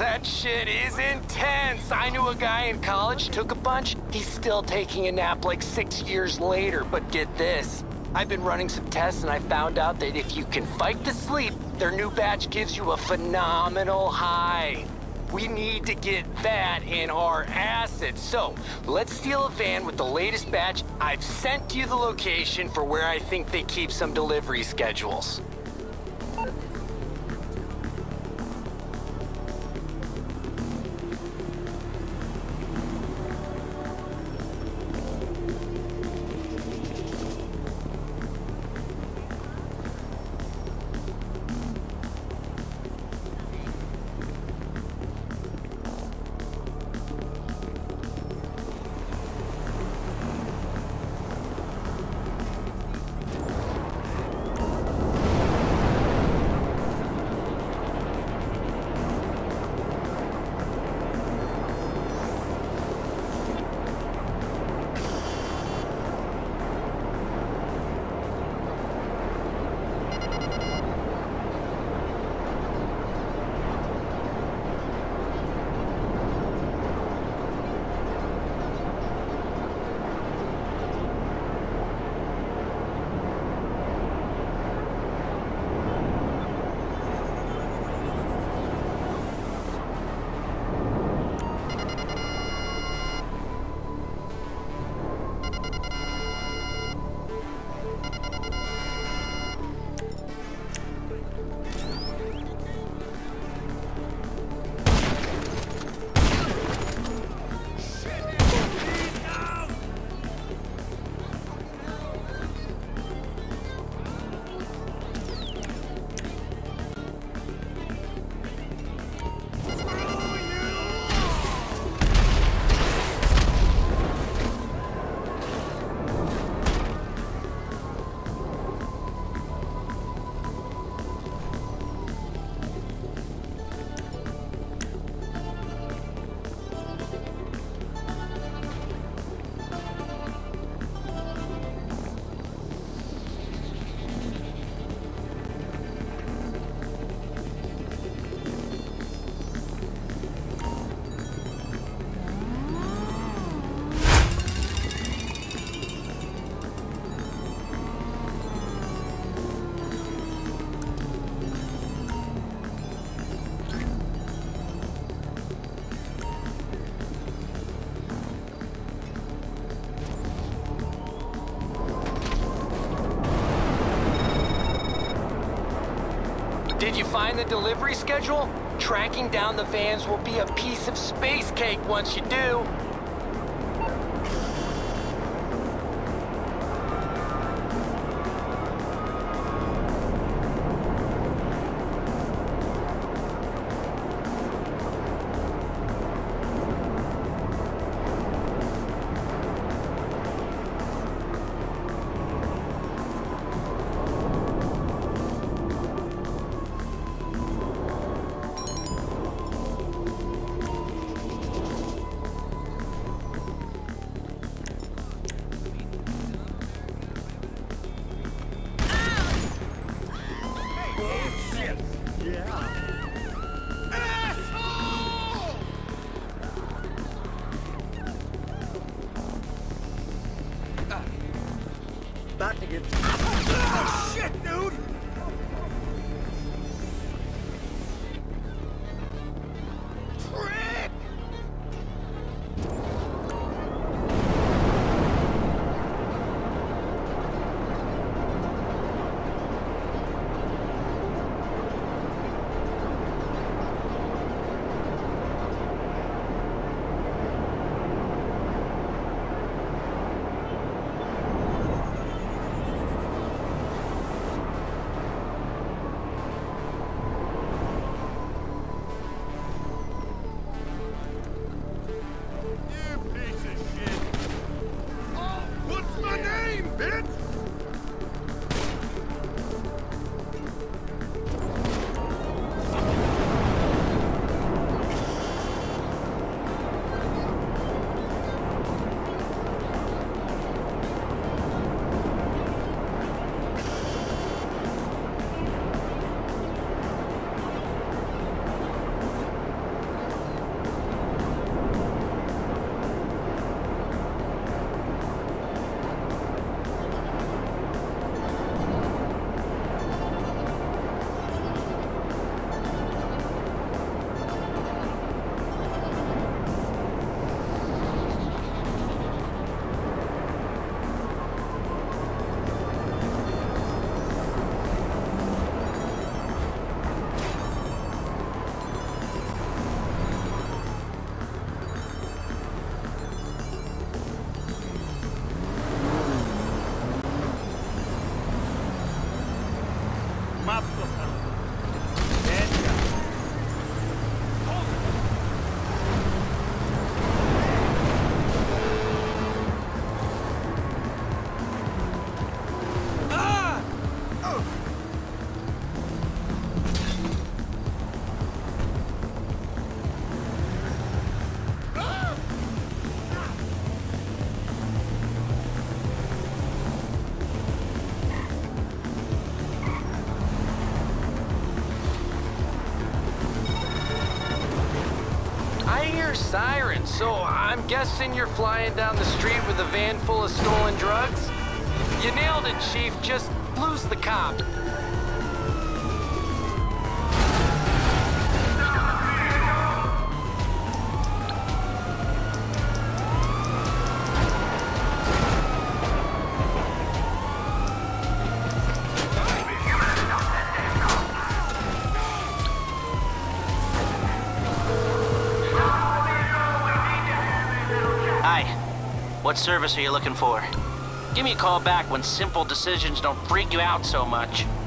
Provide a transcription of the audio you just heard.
That shit is intense. I knew a guy in college, took a bunch. He's still taking a nap like 6 years later, but get this. I've been running some tests and I found out that if you can fight the sleep, their new batch gives you a phenomenal high. We need to get that in our assets. So, let's steal a van with the latest batch. I've sent you the location for where I think they keep some delivery schedules. Did you find the delivery schedule? Tracking down the vans will be a piece of space cake once you do. hear sirens, so I'm guessing you're flying down the street with a van full of stolen drugs? You nailed it, Chief. Just lose the cop. Hi. What service are you looking for? Give me a call back when simple decisions don't freak you out so much.